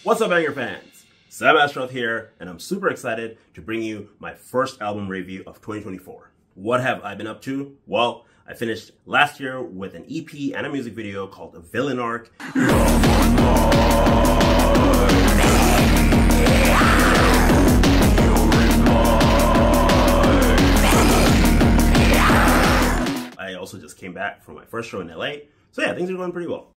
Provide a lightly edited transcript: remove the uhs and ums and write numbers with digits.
What's up, Banger fans? Sam Astroth here, and I'm super excited to bring you my first album review of 2024. What have I been up to? Well, I finished last year with an EP and a music video called Villain Arc. I also just came back from my first show in LA, so yeah, things are going pretty well.